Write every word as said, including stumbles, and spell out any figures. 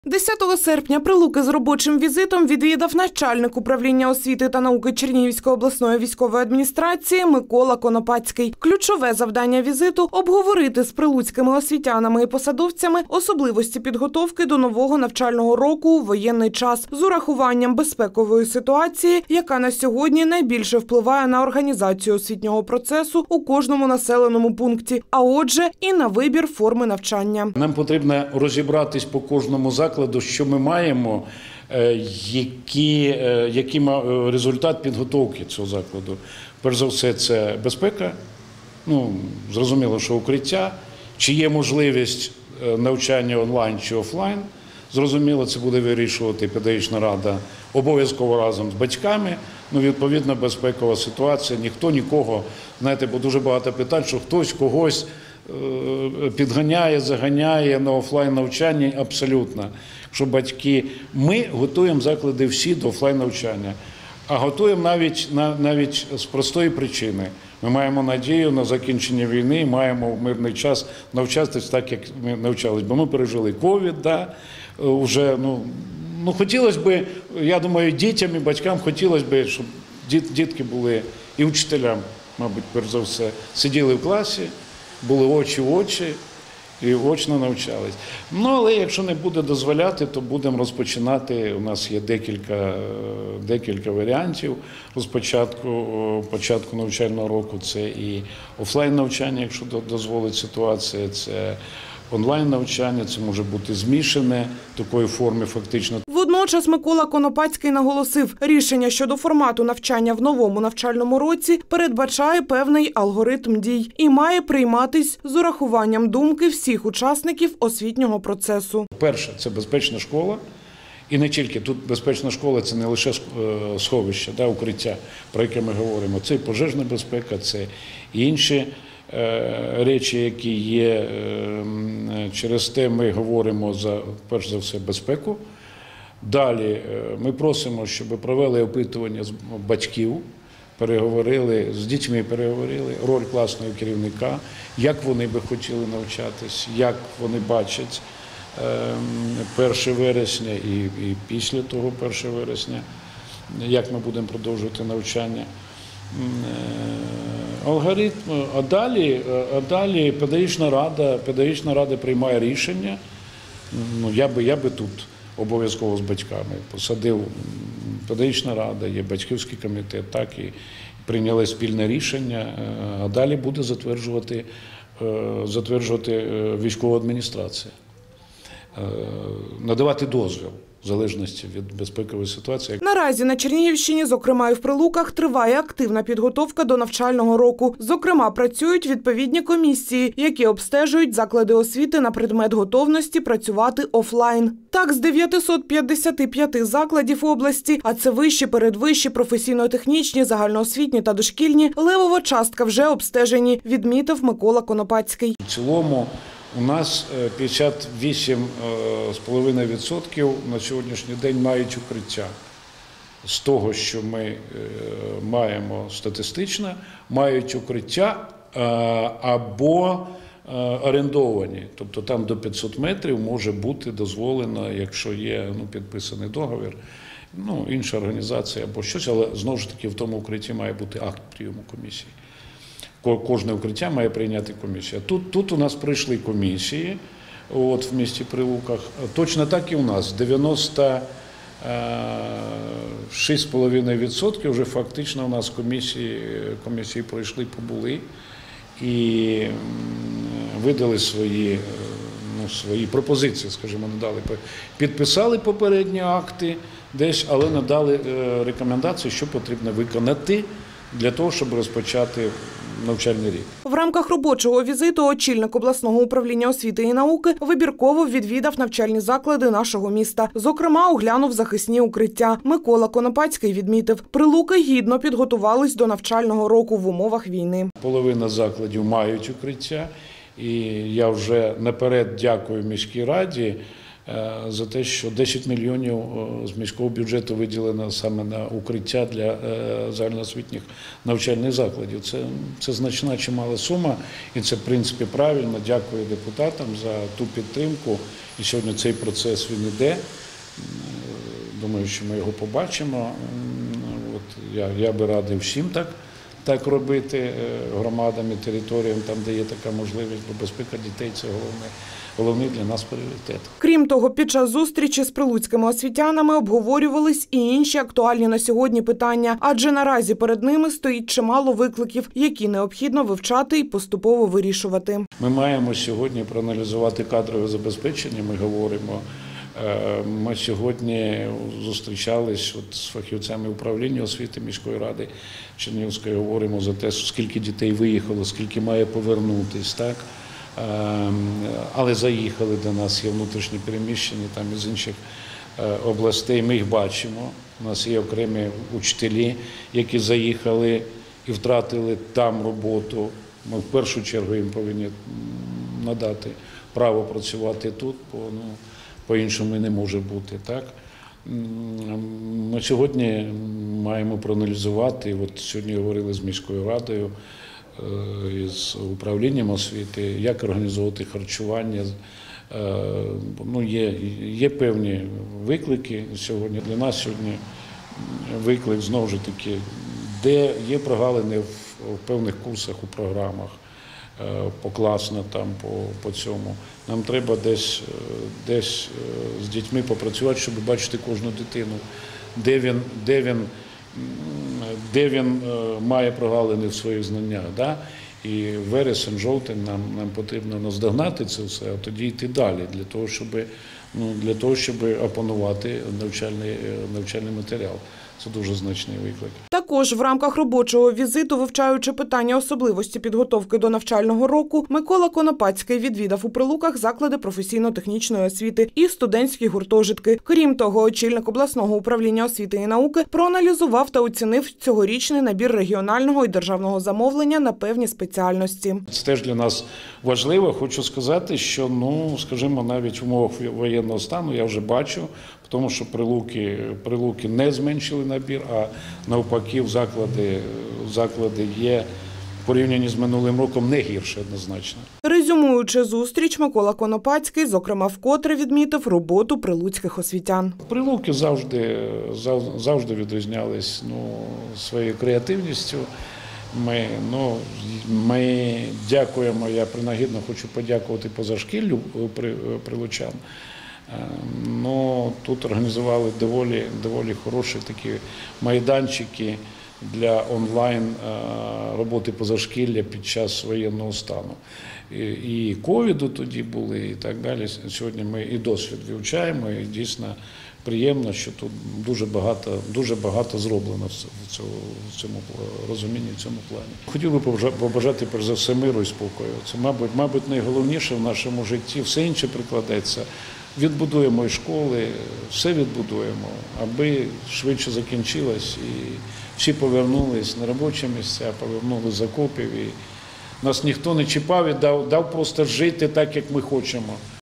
десятого серпня Прилуки з робочим візитом відвідав начальник управління освіти та науки Чернігівської обласної військової адміністрації Микола Конопацький. Ключове завдання візиту – обговорити з прилуцькими освітянами і посадовцями особливості підготовки до нового навчального року у воєнний час з урахуванням безпекової ситуації, яка на сьогодні найбільше впливає на організацію освітнього процесу у кожному населеному пункті, а отже і на вибір форми навчання. Нам потрібно розібратись по кожному закладу, що ми маємо, який, який результат підготовки цього закладу. Перш за все, це безпека, ну, зрозуміло, що укриття, чи є можливість навчання онлайн чи офлайн. Зрозуміло, це буде вирішувати педагогічна рада обов'язково разом з батьками. Ну, відповідно, безпекова ситуація, ніхто нікого, знаєте, бо дуже багато питань, що хтось когось підганяє, заганяє на офлайн навчання, абсолютно. Що батьки, ми готуємо заклади всі до офлайн навчання, а готуємо навіть, навіть з простої причини. Ми маємо надію на закінчення війни, маємо в мирний час навчатися так, як ми навчались. Бо ми пережили ковід, да, вже, ну, ну, хотілося б, я думаю, дітям і батькам хотілося б, щоб дітки були, і вчителям, мабуть, перш за все, сиділи в класі, були очі в очі і очно навчались. Ну, але якщо не буде дозволяти, то будемо розпочинати. У нас є декілька, декілька варіантів розпочатку початку навчального року. Це і офлайн навчання, якщо дозволить ситуація, це онлайн навчання, це може бути змішане такої форми фактично. Водночас Микола Конопацький наголосив, рішення щодо формату навчання в новому навчальному році передбачає певний алгоритм дій і має прийматись з урахуванням думки всіх учасників освітнього процесу. Перше – це безпечна школа. І не тільки. Тут безпечна школа – це не лише сховище, да, укриття, про яке ми говоримо. Це і пожежна безпека, це і інші речі, які є. Через те ми говоримо за, перш за все, безпеку. Далі ми просимо, щоб провели опитування з батьків, переговорили, з дітьми переговорили, роль класного керівника, як вони би хотіли навчатись, як вони бачать перше вересня і, і після того першого вересня, як ми будемо продовжувати навчання. Алгоритм, а далі, а далі педагогічна рада, педагогічна рада приймає рішення. Ну, я би, я би тут обов'язково з батьками посадив, педагогічна рада, є батьківський комітет, так, і прийняли спільне рішення, а далі буде затверджувати, затверджувати військова адміністрація, надавати дозвіл. В залежності від безпекової ситуації. Наразі на Чернігівщині, зокрема і в Прилуках, триває активна підготовка до навчального року. Зокрема, працюють відповідні комісії, які обстежують заклади освіти на предмет готовності працювати офлайн. Так, з дев'ятисот п'ятдесяти п'яти закладів області, а це вищі, передвищі, професійно-технічні, загальноосвітні та дошкільні, левова частка вже обстежені, відмітив Микола Конопацький. В цілому у нас п'ятдесят вісім цілих п'ять десятих відсотка на сьогоднішній день мають укриття. З того, що ми маємо статистично, мають укриття або орендовані. Тобто там до п'ятисот метрів може бути дозволено, якщо є, ну, підписаний договір, ну, інша організація або щось, але знову ж таки в тому укритті має бути акт прийому комісії. Кожне укриття має прийняти комісія. Тут, тут у нас прийшли комісії, от, в місті Прилуках. Точно так і у нас. дев'яносто шість цілих п'ять десятих відсотка вже фактично у нас комісії, комісії пройшли, побули і видали свої, ну, свої пропозиції, скажімо, надали. Підписали попередні акти десь, але надали рекомендації, що потрібно виконати для того, щоб розпочати навчальний рік. В рамках робочого візиту очільник обласного управління освіти і науки вибірково відвідав навчальні заклади нашого міста. Зокрема, оглянув захисні укриття. Микола Конопацький відмітив, Прилуки гідно підготувались до навчального року в умовах війни. Половина закладів мають укриття, і я вже наперед дякую міській раді за те, що десять мільйонів з міського бюджету виділено саме на укриття для загальноосвітніх навчальних закладів. Це, це значна чимала сума, і це, в принципі, правильно. Дякую депутатам за ту підтримку. І сьогодні цей процес він іде. Думаю, що ми його побачимо. От я, я би радив всім так, так робити, громадам і територіям, там, де є така можливість, бо безпека дітей – це головне. Головний для нас пріоритет. Крім того, під час зустрічі з прилуцькими освітянами обговорювались і інші актуальні на сьогодні питання, адже наразі перед ними стоїть чимало викликів, які необхідно вивчати і поступово вирішувати. Ми маємо сьогодні проаналізувати кадрове забезпечення, ми говоримо. Ми сьогодні зустрічались от з фахівцями управління освіти міської ради Чернігівської, говоримо за те, скільки дітей виїхало, скільки має повернутись, так? Але заїхали до нас, є внутрішні переміщені там із інших областей, ми їх бачимо. У нас є окремі учителі, які заїхали і втратили там роботу. Ми в першу чергу їм повинні надати право працювати тут, бо ну, по-іншому не може бути. Так? Ми сьогодні маємо проаналізувати, от сьогодні говорили з міською радою, із управлінням освіти, як організовувати харчування. Ну, є, є певні виклики сьогодні. Для нас сьогодні виклик, знову ж таки, де є прогалини в, в певних курсах у програмах, покласно там по, по цьому. Нам треба десь, десь з дітьми попрацювати, щоб бачити кожну дитину, де він, де він, де він має прогалини в своїх знаннях. Да? І вересень, жовтень нам, нам потрібно наздогнати це все, а тоді йти далі, для того, щоб, ну, для того, щоб опанувати навчальний, навчальний матеріал. Це дуже значний виклик. Також в рамках робочого візиту, вивчаючи питання особливості підготовки до навчального року, Микола Конопацький відвідав у Прилуках заклади професійно-технічної освіти і студентські гуртожитки. Крім того, очільник обласного управління освіти і науки проаналізував та оцінив цьогорічний набір регіонального і державного замовлення на певні спеціальності. Це теж для нас важливо. Хочу сказати, що, ну, скажімо, навіть в умовах воєнного стану я вже бачу, тому що Прилуки, Прилуки не зменшили набір, а навпаки в заклади, в заклади є в порівнянні з минулим роком не гірше однозначно. Резюмуючи зустріч, Микола Конопацький, зокрема, вкотре відмітив роботу прилуцьких освітян. Прилуки завжди, завжди відрізнялись ну, своєю креативністю. Ми, ну, ми дякуємо, я принагідно хочу подякувати позашкіллю прилучан. Ну, тут організували доволі, доволі хороші такі майданчики для онлайн роботи позашкілля під час воєнного стану. І ковіду тоді були, і так далі. Сьогодні ми і досвід вивчаємо, і дійсно приємно, що тут дуже багато, дуже багато зроблено в цьому, в цьому розумінні, в цьому плані. Хотів би побажати, перш за все, миру і спокою. Це, мабуть, мабуть, найголовніше в нашому житті. Все інше прикладеться. Відбудуємо і школи, все відбудуємо, аби швидше закінчилось і всі повернулись на робочі місця, повернулись з окопів. І нас ніхто не чіпав і дав, дав просто жити так, як ми хочемо.